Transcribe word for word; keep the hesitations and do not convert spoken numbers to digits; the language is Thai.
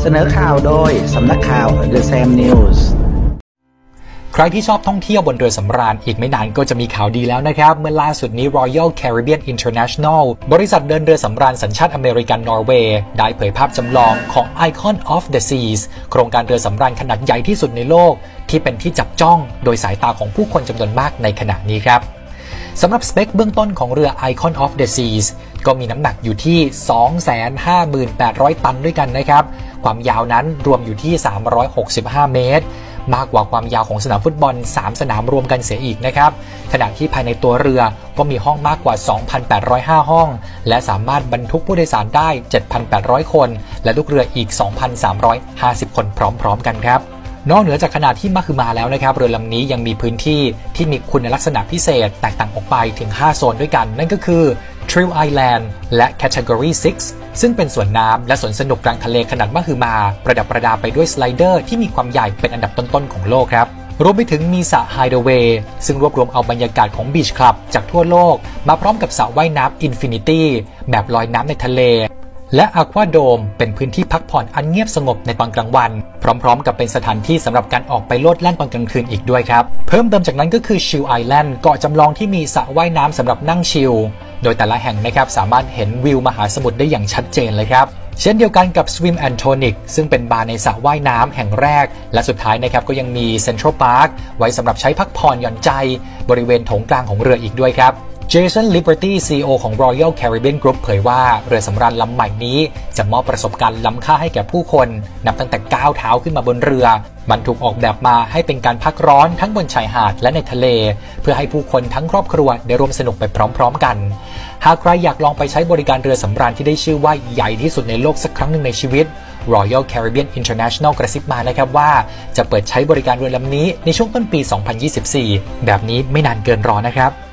เสนอข่าวโดยสำนักข่าว The Sam News ใครที่ชอบท่องเที่ยวบนเรือสำราญอีกไม่นานก็จะมีข่าวดีแล้วนะครับเมื่อล่าสุดนี้ Royal Caribbean International บริษัทเดินเรือสำราญสัญชาติอเมริกันนอร์เวย์ได้เผยภาพจำลองของ Icon of the Seas โครงการเรือสำราญขนาดใหญ่ที่สุดในโลกที่เป็นที่จับจ้องโดยสายตาของผู้คนจำนวนมากในขณะนี้ครับสำหรับสเปคเบื้องต้นของเรือ Icon of the Seas ก็มีน้ำหนักอยู่ที่ สองแสนห้าหมื่นแปดร้อย ตันด้วยกันนะครับความยาวนั้นรวมอยู่ที่ สามร้อยหกสิบห้า เมตรมากกว่าความยาวของสนามฟุตบอลสามสนามรวมกันเสียอีกนะครับขณะที่ภายในตัวเรือก็มีห้องมากกว่า สองพันแปดร้อยห้า ห้องและสามารถบรรทุกผู้โดยสารได้ เจ็ดพันแปดร้อย คนและลูกเรืออีก สองพันสามร้อยห้าสิบ คนพร้อมๆกันครับนอกเหนือจากขนาดที่มหึมาแล้วนะครับเรือลำนี้ยังมีพื้นที่ที่มีคุณลักษณะพิเศษแตกต่างออกไปถึงห้าโซนด้วยกันนั่นก็คือ Thrill Island และ Category ซิกซ์ซึ่งเป็นสวนน้ำและสวนสนุกกลางทะเลขนาดมหึมาประดับประดาไปด้วยสไลเดอร์ที่มีความใหญ่เป็นอันดับต้นๆของโลกครับรวมไปถึงมีสระ Hideaway ซึ่งรวบรวมเอาบรรยากาศของบีชคลับจากทั่วโลกมาพร้อมกับสระว่ายน้ำ Infinity แบบลอยน้ำในทะเลและอควาโดมเป็นพื้นที่พักผ่อนอันเงียบสงบในตอนกลางวันพร้อมๆกับเป็นสถานที่สำหรับการออกไปโลดแล่นตอนกลางคืนอีกด้วยครับเพิ่มเติมจากนั้นก็คือชิลไอแลนด์เกาะจำลองที่มีสระว่ายน้ำสำหรับนั่งชิลโดยแต่ละแห่งนะครับสามารถเห็นวิวมหาสมุทรได้อย่างชัดเจนเลยครับเช่นเดียวกันกับ Swim and Tonic ซึ่งเป็นบาร์ในสระว่ายน้ำแห่งแรกและสุดท้ายนะครับก็ยังมี Central Park ไว้สำหรับใช้พักผ่อนหย่อนใจบริเวณโถงกลางของเรืออีกด้วยครับJason Liberty ซี อี โอ ของ Royal Caribbean Group เผยว่าเรือสำราญลำใหม่นี้จะมอบประสบการณ์ล้ำค่าให้แก่ผู้คนนับตั้งแต่ก้าวเท้าขึ้นมาบนเรือมันถูกออกแบบมาให้เป็นการพักร้อนทั้งบนชายหาดและในทะเลเพื่อให้ผู้คนทั้งครอบครัวได้ร่วมสนุกไปพร้อมๆกันหากใครอยากลองไปใช้บริการเรือสำราญที่ได้ชื่อว่าใหญ่ที่สุดในโลกสักครั้งหนึ่งในชีวิต Royal Caribbean International กระซิบมานะครับว่าจะเปิดใช้บริการเรือลำนี้ในช่วงต้นปี สองพันยี่สิบสี่ แบบนี้ไม่นานเกินรอนะครับ